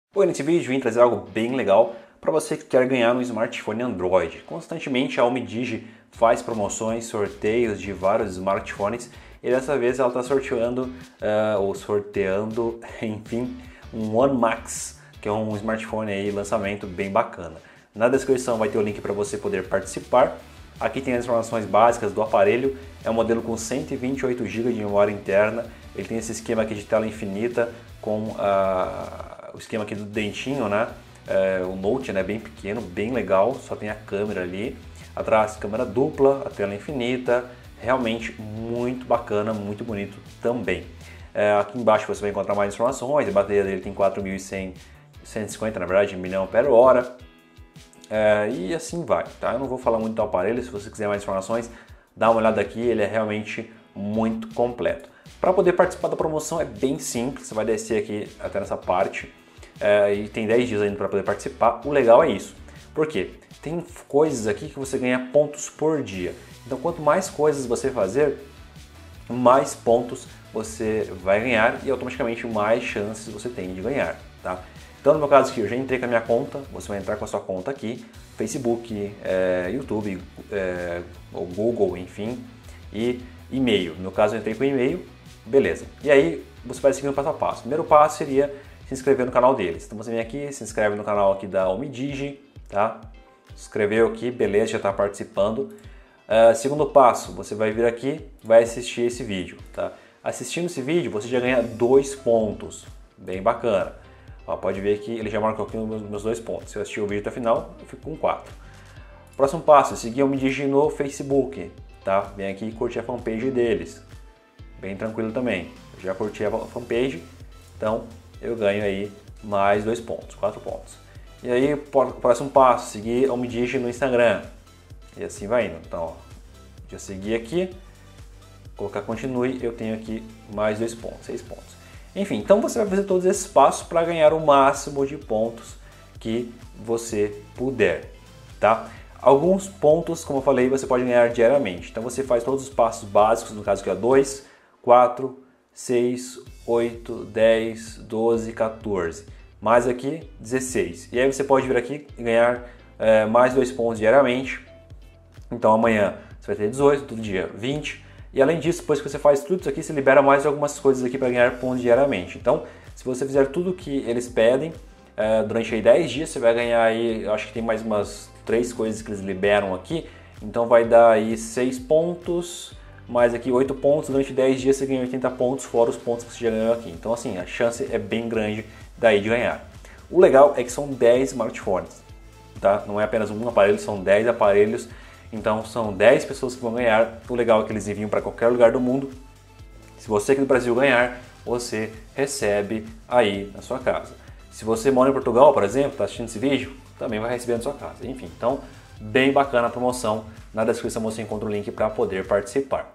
Bom, nesse vídeo eu vim trazer algo bem legal para você que quer ganhar um smartphone Android. Constantemente a Omidigi faz promoções, sorteios de vários smartphones e dessa vez ela está sorteando, enfim, um One Max, que é um smartphone aí, lançamento bem bacana. Na descrição vai ter o link para você poder participar. Aqui tem as informações básicas do aparelho, é um modelo com 128 GB de memória interna, ele tem esse esquema aqui de tela infinita com o esquema aqui do dentinho, né? O Note, né? Bem pequeno, bem legal, só tem a câmera ali. Atrás, câmera dupla, a tela infinita, realmente muito bacana, muito bonito também. Aqui embaixo você vai encontrar mais informações, a bateria dele tem 4.150, na verdade, mAh. E assim vai, tá? Eu não vou falar muito do aparelho, se você quiser mais informações, dá uma olhada aqui, ele é realmente muito completo. Para poder participar da promoção é bem simples, você vai descer aqui até nessa parte e tem 10 dias ainda para poder participar. O legal é isso, porque tem coisas aqui que você ganha pontos por dia. Então quanto mais coisas você fazer, mais pontos você vai ganhar e automaticamente mais chances você tem de ganhar, tá? Então no meu caso aqui eu já entrei com a minha conta, você vai entrar com a sua conta aqui, Facebook, YouTube, ou Google, enfim, e e-mail. No meu caso eu entrei com e-mail, beleza. E aí você vai seguir o passo a passo. O primeiro passo seria se inscrever no canal deles. Então você vem aqui, se inscreve no canal aqui da Omidigi, tá? Se inscreveu aqui, beleza, já está participando. Segundo passo, você vai vir aqui, vai assistir esse vídeo, tá? Assistindo esse vídeo você já ganha 2 pontos, bem bacana. Ó, pode ver que ele já marcou aqui os meus 2 pontos. Se eu assistir o vídeo até o final, eu fico com 4. Próximo passo, seguir a Omidigi no Facebook, tá? Vem aqui e curtir a fanpage deles. Bem tranquilo também. Eu já curti a fanpage, então eu ganho aí mais 2 pontos, 4 pontos. E aí, próximo passo, seguir a Omidigi no Instagram. E assim vai indo. Então, ó, já segui aqui, colocar continue, eu tenho aqui mais 2 pontos, 6 pontos. Enfim, então você vai fazer todos esses passos para ganhar o máximo de pontos que você puder, tá? Alguns pontos, como eu falei, você pode ganhar diariamente. Então você faz todos os passos básicos, no caso aqui é 2, 4, 6, 8, 10, 12, 14. Mais aqui, 16. E aí você pode vir aqui e ganhar mais 2 pontos diariamente. Então amanhã você vai ter 18, todo dia 20. E além disso, depois que você faz tudo isso aqui, você libera mais algumas coisas aqui para ganhar pontos diariamente. Então, se você fizer tudo o que eles pedem, durante aí 10 dias você vai ganhar aí, eu acho que tem mais umas 3 coisas que eles liberam aqui. Então vai dar aí 6 pontos, mais aqui 8 pontos, durante 10 dias você ganha 80 pontos, fora os pontos que você já ganhou aqui. Então assim, a chance é bem grande daí de ganhar. O legal é que são 10 smartphones, tá? Não é apenas um aparelho, são 10 aparelhos. Então são 10 pessoas que vão ganhar. O legal é que eles enviam para qualquer lugar do mundo. Se você aqui do Brasil ganhar, você recebe aí na sua casa. Se você mora em Portugal, por exemplo, está assistindo esse vídeo, também vai receber na sua casa. Enfim, então bem bacana a promoção. Na descrição você encontra o link para poder participar.